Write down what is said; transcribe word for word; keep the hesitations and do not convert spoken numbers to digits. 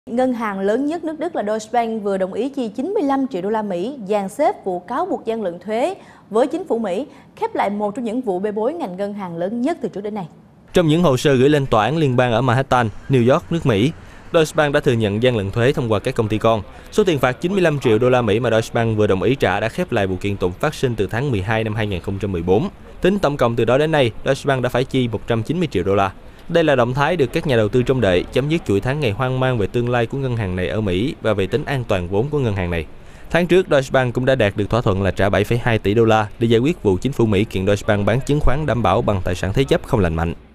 Ngân hàng lớn nhất nước Đức là Deutsche Bank vừa đồng ý chi chín mươi lăm triệu đô la Mỹ dàn xếp vụ cáo buộc gian lận thuế với chính phủ Mỹ, khép lại một trong những vụ bê bối ngành ngân hàng lớn nhất từ trước đến nay. Trong những hồ sơ gửi lên tòa án liên bang ở Manhattan, New York, nước Mỹ, Deutsche Bank đã thừa nhận gian lận thuế thông qua các công ty con. Số tiền phạt chín mươi lăm triệu đô la Mỹ mà Deutsche Bank vừa đồng ý trả đã khép lại vụ kiện tụng phát sinh từ tháng mười hai năm hai nghìn không trăm mười bốn. Tính tổng cộng từ đó đến nay, Deutsche Bank đã phải chi một trăm chín mươi triệu đô la. Đây là động thái được các nhà đầu tư trông đợi, chấm dứt chuỗi tháng ngày hoang mang về tương lai của ngân hàng này ở Mỹ và về tính an toàn vốn của ngân hàng này. Tháng trước, Deutsche Bank cũng đã đạt được thỏa thuận là trả bảy phẩy hai tỷ đô la để giải quyết vụ chính phủ Mỹ kiện Deutsche Bank bán chứng khoán đảm bảo bằng tài sản thế chấp không lành mạnh.